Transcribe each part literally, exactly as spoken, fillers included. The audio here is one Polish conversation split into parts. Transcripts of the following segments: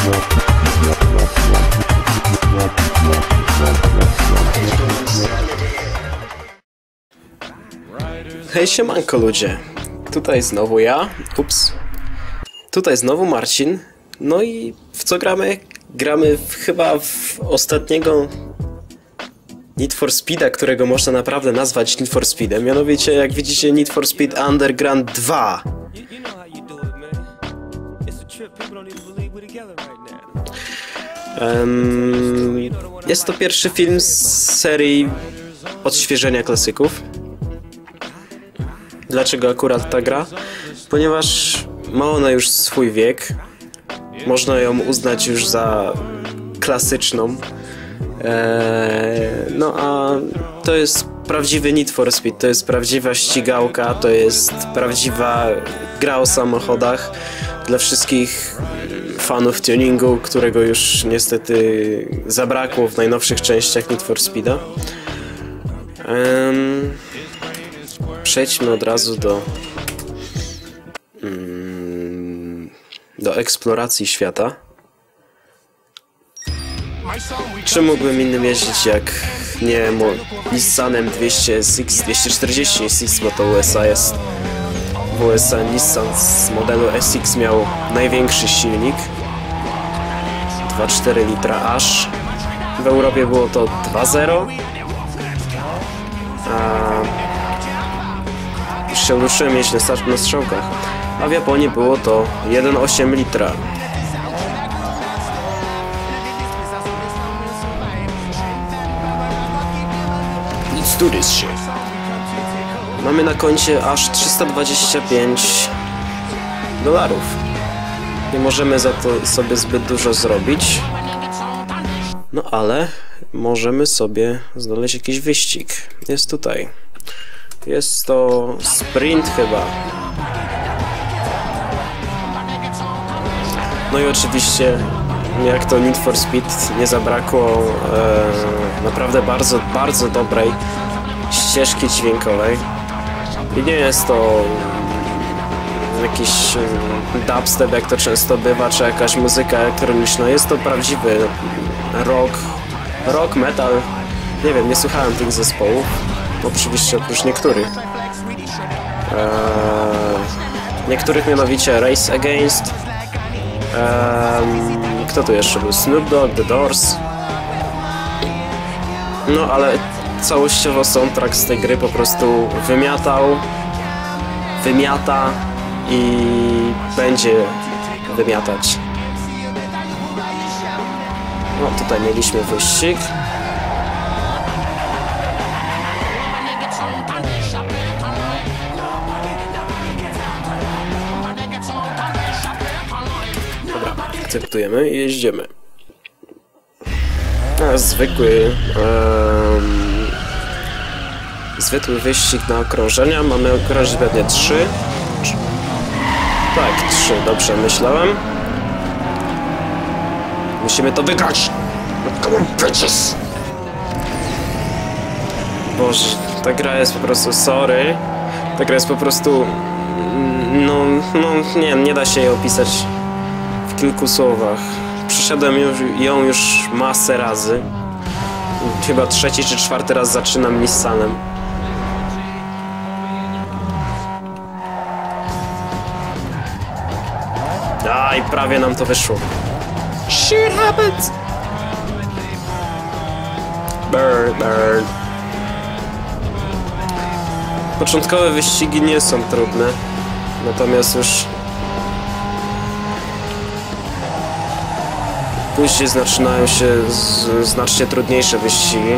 Hej, siemanko ludzie, tutaj znowu ja, ups, tutaj znowu Marcin, no i w co gramy? Gramy w, chyba w ostatniego Need for Speeda, którego można naprawdę nazwać Need for Speedem, mianowicie jak widzicie Need for Speed Underground dwa. Um, jest to pierwszy film z serii odświeżenia klasyków. Dlaczego akurat ta gra? Ponieważ ma ona już swój wiek. Można ją uznać już za klasyczną. Eee, no a to jest prawdziwy Need for Speed, to jest prawdziwa ścigałka, to jest prawdziwa gra o samochodach dla wszystkich fanów tuningu, którego już niestety zabrakło w najnowszych częściach Need for Speeda. Eee, Przejdźmy od razu do mm, do eksploracji świata. Czym mógłbym innym jeździć jak nie Nissanem dwieście S X, dwieście czterdzieści S X, bo to U S A jest. W U S A Nissan z modelu S X miał największy silnik, dwa przecinek cztery litra aż. W Europie było to dwa zero. A już się ruszyłem jeść na strzałkach, a w Japonii było to jeden przecinek osiem litra. Let's do this shit. Mamy na koncie aż trzysta dwadzieścia pięć dolarów. Nie możemy za to sobie zbyt dużo zrobić. No ale możemy sobie znaleźć jakiś wyścig. Jest tutaj. Jest to sprint chyba. No i oczywiście, jak to Need for Speed, nie zabrakło e, naprawdę bardzo, bardzo dobrej ścieżki dźwiękowej. I nie jest to jakiś dubstep, jak to często bywa, czy jakaś muzyka elektroniczna. Jest to prawdziwy rock, rock, metal. Nie wiem, nie słuchałem tych zespołów. Oczywiście oprócz niektórych. Eee, niektórych mianowicie Race Against. Eee, kto tu jeszcze był? Snoop Dogg, The Doors. No ale całościowo soundtrack z tej gry po prostu wymiatał, wymiata i będzie wymiatać. No tutaj mieliśmy wyścig. Akceptujemy i jeździmy. A, zwykły um, zwykły wyścig na okrążenia. Mamy okrążyć pewnie trzy. Tak, trzy, dobrze myślałem. Musimy to wygrać. Come on, bitches. Boże, ta gra jest po prostu sorry. Ta gra jest po prostu no, no nie, nie da się jej opisać w kilku słowach. Przeszedłem już, ją już masę razy. Chyba trzeci czy czwarty raz zaczynam Nissanem. A i prawie nam to wyszło. Shit happens! Burn, burn. Początkowe wyścigi nie są trudne. Natomiast już później zaczynają się z, znacznie trudniejsze wyścigi.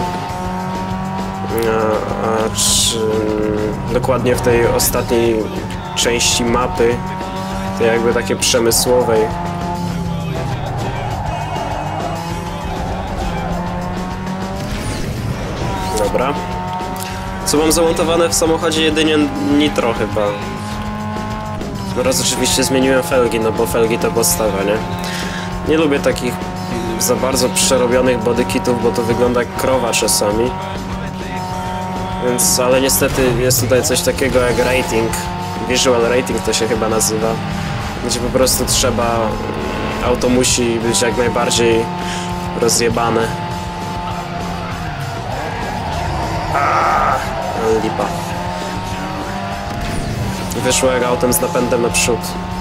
A, a czy, dokładnie w tej ostatniej części mapy, tej jakby takiej przemysłowej. Dobra. Co mam zamontowane w samochodzie? Jedynie nitro chyba. Oraz oczywiście zmieniłem felgi, no bo felgi to podstawa, nie? Nie lubię takich za bardzo przerobionych bodykitów, bo to wygląda jak krowa czasami. Więc, ale niestety jest tutaj coś takiego jak rating. Visual rating to się chyba nazywa. Gdzie po prostu trzeba auto musi być jak najbardziej rozjebane. Aaaa, lipa. Wyszło jak autem z napędem naprzód.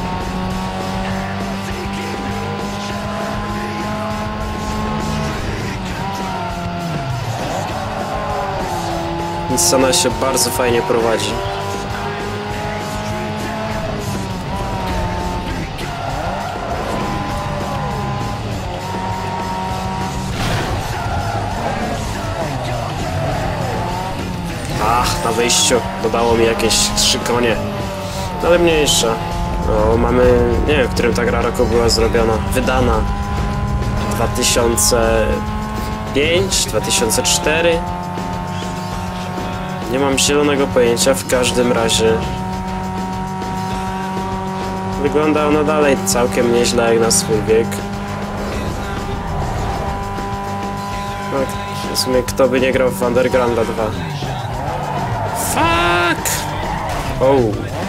Scena się bardzo fajnie prowadzi. Ach, na wyjściu dodało mi jakieś trzy konie. Ale mniejsza. No, mamy... nie wiem, w którym ta gra roku była zrobiona. Wydana. dwa tysiące piąty, dwa tysiące czwarty. Nie mam zielonego pojęcia, w każdym razie wygląda ona dalej całkiem nieźle jak na swój wiek. No, w sumie kto by nie grał w Undergrounda dwa? Fuck! Oh.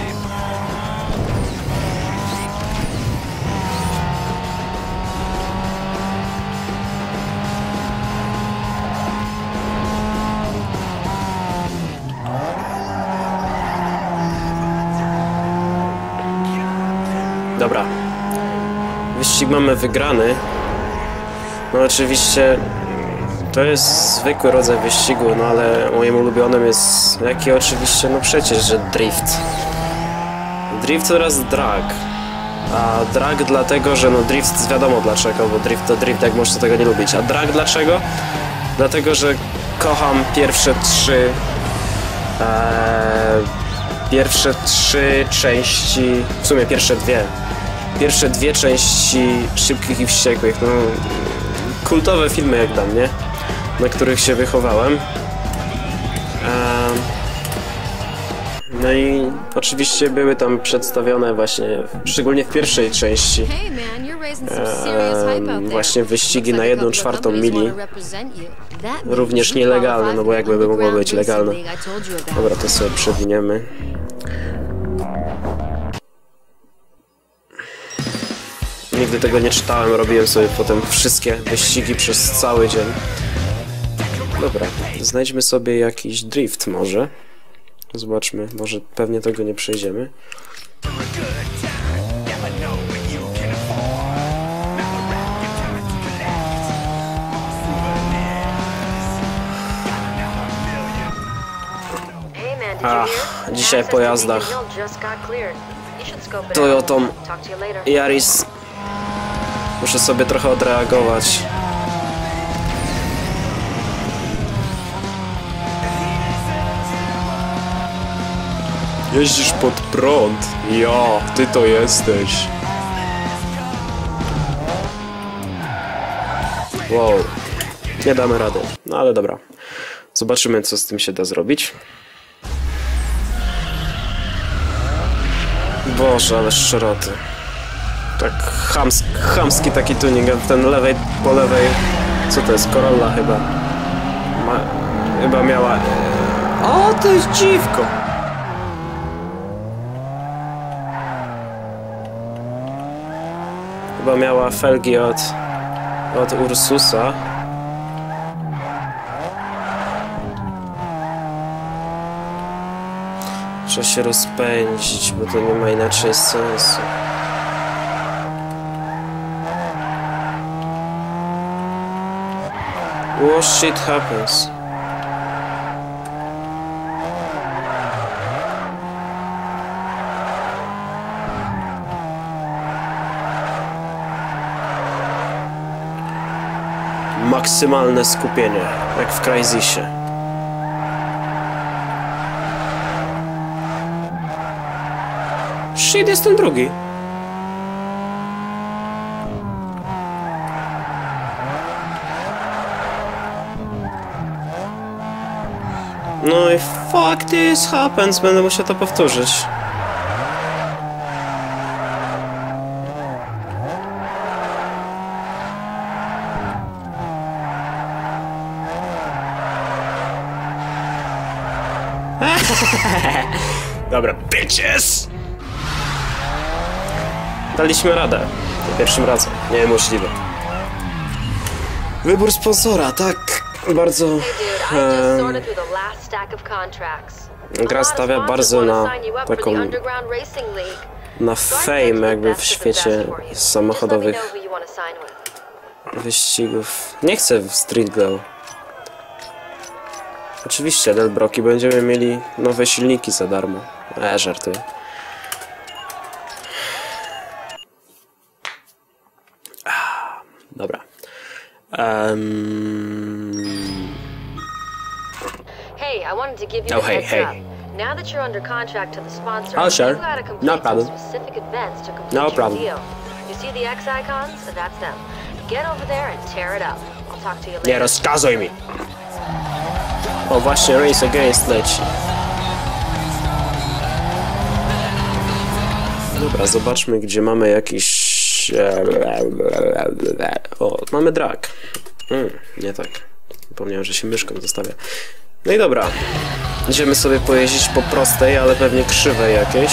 Dobra. Wyścig mamy wygrany. No oczywiście to jest zwykły rodzaj wyścigu, no ale moim ulubionym jest jaki oczywiście, no przecież, że drift. Drift oraz drag. A drag dlatego, że no drift wiadomo dlaczego, bo drift to drift, jak można tego nie lubić. A drag dlaczego? Dlatego, że kocham pierwsze trzy ee, pierwsze trzy części, w sumie pierwsze dwie pierwsze dwie części Szybkich i Wściekłych, no kultowe filmy jak dla mnie, na których się wychowałem. No i oczywiście były tam przedstawione właśnie, szczególnie w pierwszej części, e, właśnie wyścigi na jedną czwartą mili. Również nielegalne, no bo jakby by mogło być legalne. Dobra, to sobie przewiniemy. Nigdy tego nie czytałem, robiłem sobie potem wszystkie wyścigi przez cały dzień. Dobra, znajdźmy sobie jakiś drift może. Zobaczmy, może pewnie tego nie przejdziemy. Ach, dzisiaj po jazdach Toyotą Yaris muszę sobie trochę odreagować. Jeździsz pod prąd? Ja, ty to jesteś. Wow, nie damy rady. No ale dobra. Zobaczymy, co z tym się da zrobić. Boże, ale szczeroty. Tak chams, chamski taki tuning, ten lewej, po lewej... Co to jest? Corolla chyba. Ma, chyba miała... O, to jest dziwko! Chyba miała felgi od... od Ursusa. Trzeba się rozpędzić, bo to nie ma inaczej sensu. What shit happens? Maksymalne skupienie, jak w Crysisie. Shit, jestem drugi. No i fuck this happens, będę musiał to powtórzyć. Dobra, bitches! Daliśmy radę. pierwszym razem. Niemożliwe. Wybór sponsora, tak. Bardzo... E, gra stawia bardzo na taką... na fame jakby w świecie samochodowych wyścigów. Nie chcę w Street Glow. Oczywiście, Delbroki, będziemy mieli nowe silniki za darmo. E, żartuję. Ah, dobra. Um... Hey, I wanted to give you Oh, a hey, heads hey. up. Now that you're under contract to the sponsor, Oh, sure. you've got to complete No problem. some specific events to complete No your problem. deal. You see the X icons? That's them. Get over there and tear it up. I'll talk to you later. Nie rozkazuj mi! O, właśnie Race Against leci. Dobra, zobaczmy, gdzie mamy jakiś... O, mamy drag. Hmm, nie tak. Zapomniałem, że się myszką zostawia. No i dobra. Idziemy sobie pojeździć po prostej, ale pewnie krzywej jakiejś.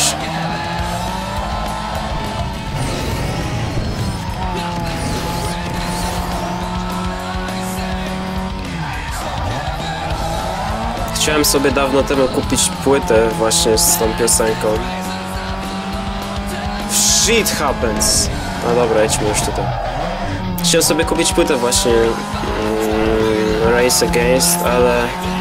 Chciałem sobie dawno temu kupić płytę właśnie z tą piosenką. Shit happens! No dobra, idźmy już tutaj. Chciałem sobie kupić płytę właśnie mm, Race Against, ale...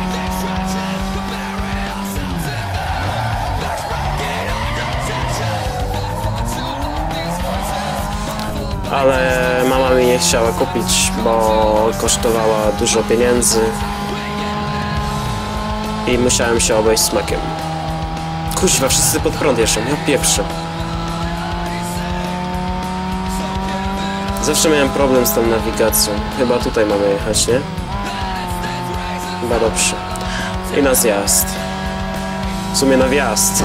Ale mama mi nie chciała kupić, bo kosztowała dużo pieniędzy. I musiałem się obejść smakiem. Kuźwa, wszyscy pod prąd jeszcze, ja pieprzę. Zawsze miałem problem z tą nawigacją. Chyba tutaj mamy jechać, nie? Chyba dobrze. I na zjazd. W sumie na wjazd.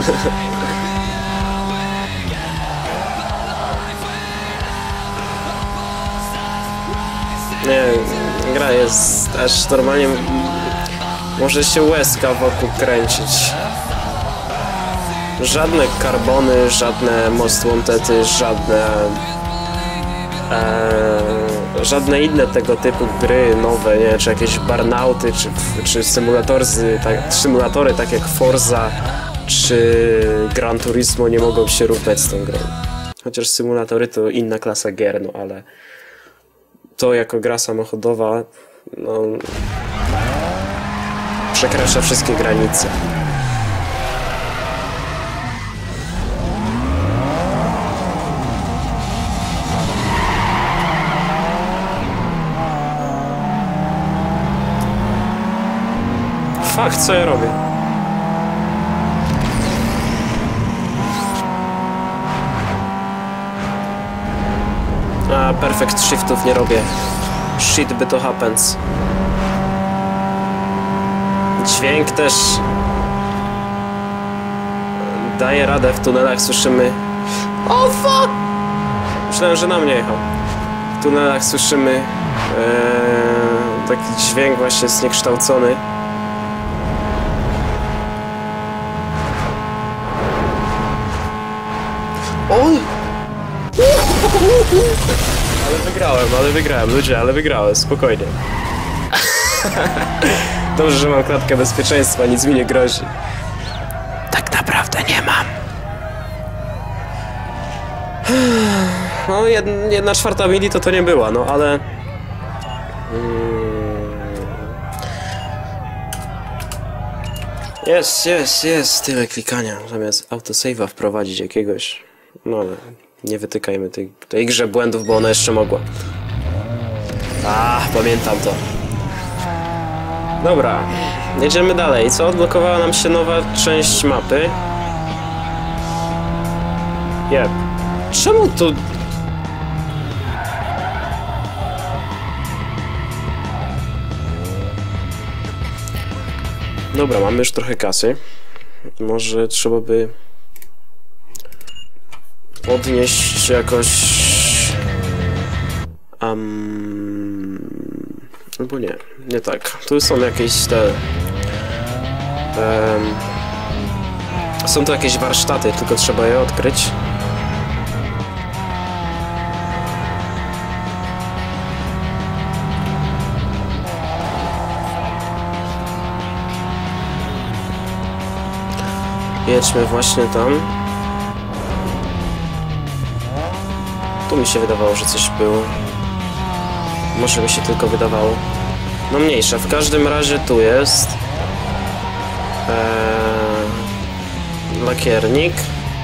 Nie, gra jest aż normalnie... Może się łezka wokół kręcić. Żadne karbony, żadne Most Wantedy, żadne... Eee, żadne inne tego typu gry nowe, nie? Czy jakieś burnouty, czy, czy symulatory, tak, symulatory tak jak Forza, czy Gran Turismo nie mogą się równać z tą grą. Chociaż symulatory to inna klasa gier, no ale to jako gra samochodowa, no... przekracza wszystkie granice. Fakt, co ja robię? A, perfect shiftów nie robię. Shit by to happens. Dźwięk też daje radę w tunelach, słyszymy... O fuck! Myślałem, że na mnie jechał. W tunelach słyszymy ee, taki dźwięk właśnie zniekształcony. O! Ale wygrałem, ale wygrałem, ludzie, ale wygrałem, spokojnie. Dobrze, że mam klatkę bezpieczeństwa, nic mi nie grozi. Tak naprawdę nie mam. No, jedna, jedna czwarta mili to to nie była, no ale... Jest, jest, jest, tyle klikania. Zamiast autosave'a wprowadzić jakiegoś... No ale nie wytykajmy tej, tej grze błędów, bo ona jeszcze mogła. A, pamiętam to. Dobra, jedziemy dalej. Co? Odblokowała nam się nowa część mapy. Jep. Czemu tu... Dobra, mamy już trochę kasy. Może trzeba by... podnieść jakoś... Um... Albo nie, nie tak. Tu są jakieś te... Um... Są tu jakieś warsztaty, tylko trzeba je odkryć. Jedźmy właśnie tam. Tu mi się wydawało, że coś było. Może mi się tylko wydawało. No mniejsza. W każdym razie tu jest eee, lakiernik.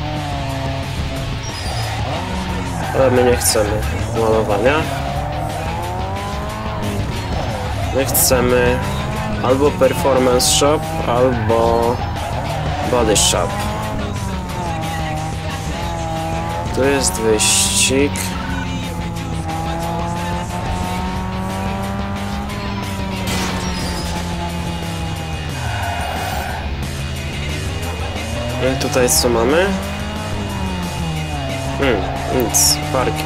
Ale my nie chcemy malowania. My chcemy albo performance shop, albo body shop. Tu jest wyścig. I tutaj co mamy? Hmm, nic, parking.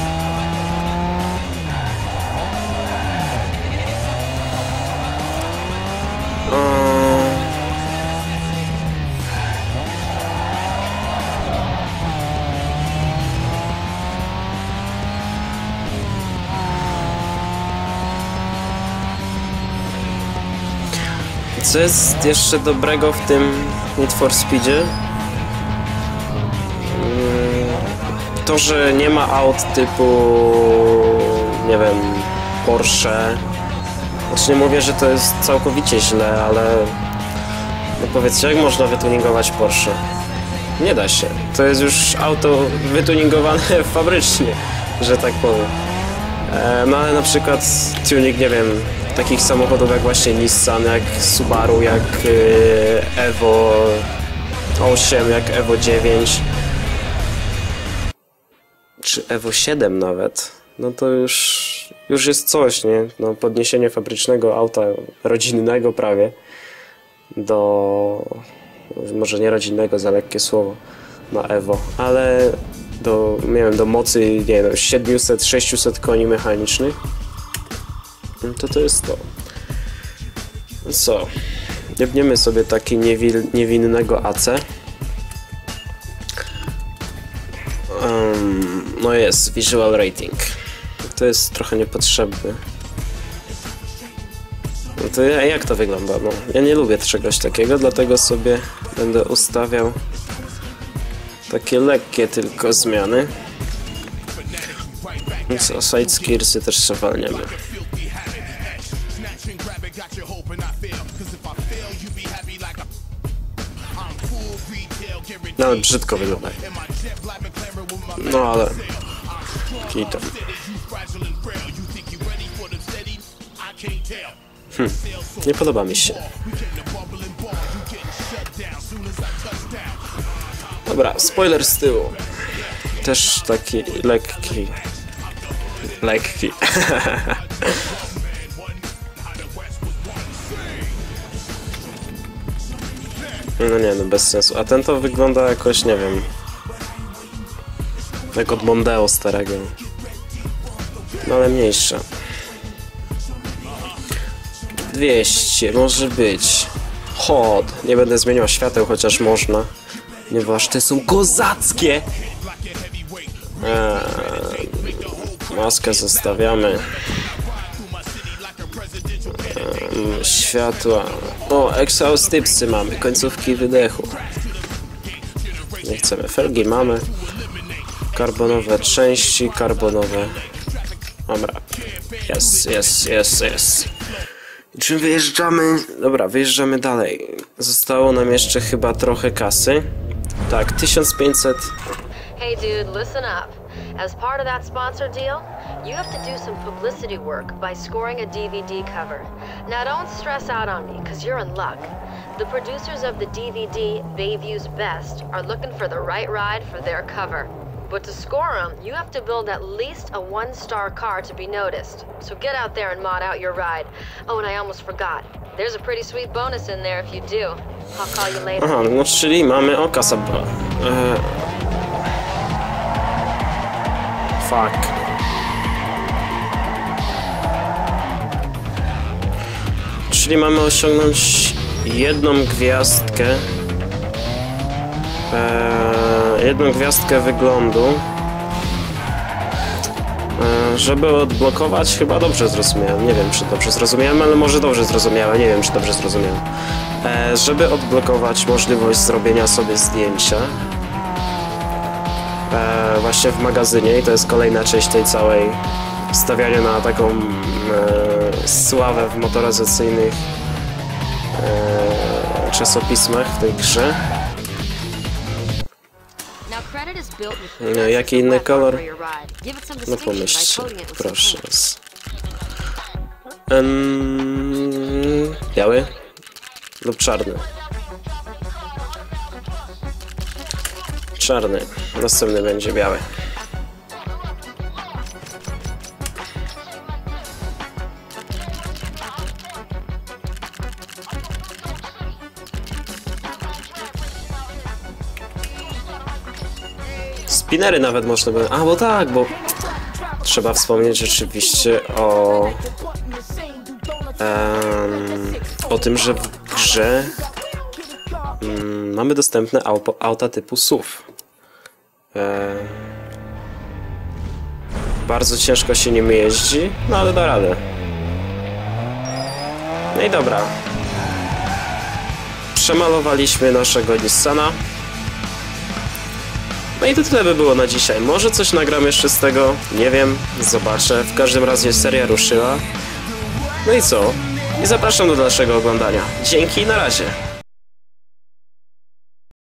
Co jest jeszcze dobrego w tym Need for Speedzie? To, że nie ma aut typu, nie wiem, Porsche. Znaczy nie mówię, że to jest całkowicie źle, ale no powiedzcie, jak można wytuningować Porsche? Nie da się. To jest już auto wytuningowane fabrycznie, że tak powiem. No ale na przykład tuning, nie wiem, takich samochodów jak właśnie Nissan, jak Subaru, jak Evo osiem, jak Evo dziewięć czy Evo siedem nawet, no to już, już jest coś, nie? No, podniesienie fabrycznego auta rodzinnego prawie do, może nie rodzinnego, za lekkie słowo, na Evo, ale do, nie wiem, do mocy, nie wiem, siedemset sześćset koni mechanicznych, to to jest to. Co? Jebniemy sobie taki niewil, niewinnego A C. Um, no jest, visual rating. To jest trochę niepotrzebne. No to jak to wygląda? No, ja nie lubię czegoś takiego, dlatego sobie będę ustawiał takie lekkie tylko zmiany. I co, side skillsy też sobie walniemy. No ale brzydko wygląda. No ale... Kita. Hm, nie podoba mi się. Dobra, spoiler z tyłu. Też taki lekki. Lekki. No nie, no bez sensu. A ten to wygląda jakoś, nie wiem, jak od Mondeo starego. No ale mniejsza. dwieście może być. Hot. Nie będę zmieniał świateł, chociaż można. Ponieważ te są kozackie. Eee, maskę zostawiamy. Eee, światła. O, exhaust tipsy mamy. Końcówki wydechu. Nie chcemy. Felgi mamy. Karbonowe części. Karbonowe. Dobra. Jest, jest, jest, jest. Czym wyjeżdżamy? Dobra, wyjeżdżamy dalej. Zostało nam jeszcze chyba trochę kasy. Tak, tysiąc pięćset. Hey dude, listen up. As part of that sponsor deal, you have to do some publicity work by scoring a D V D cover. Now don't stress out on me, cause you're in luck. The producers of the D V D Bayview's Best are looking for the right ride for their cover. But to score them, you have to build at least a one-star car to be noticed. So get out there and mod out your ride. Oh, and I almost forgot. There's a pretty sweet bonus in there if you do. I'll call you later. Aha, no czyli mamy o kasa. Eee... Fuck. Czyli mamy osiągnąć jedną gwiazdkę. Eee, jedną gwiazdkę wyglądu. Eee, żeby odblokować, chyba dobrze zrozumiałem. Nie wiem, czy dobrze zrozumiałem, ale może dobrze zrozumiałem. Nie wiem, czy dobrze zrozumiałem. E, żeby odblokować możliwość zrobienia sobie zdjęcia e, właśnie w magazynie, i to jest kolejna część tej całej stawiania na taką e, sławę w motoryzacyjnych e, czasopismach w tej grze. No, jaki inny kolor? No pomyślcie, proszę was. Um, biały lub czarny? Czarny. Następny będzie biały. Spinery nawet można by... A, bo tak, bo trzeba wspomnieć rzeczywiście o um, o tym, że w grze um, mamy dostępne auto, auta typu S U V. E, bardzo ciężko się nim jeździ, no ale da radę. No i dobra. Przemalowaliśmy naszego Nissana. No i to tyle by było na dzisiaj. Może coś nagram jeszcze z tego? Nie wiem, zobaczę. W każdym razie seria ruszyła. No i co? I zapraszam do dalszego oglądania. Dzięki, na razie.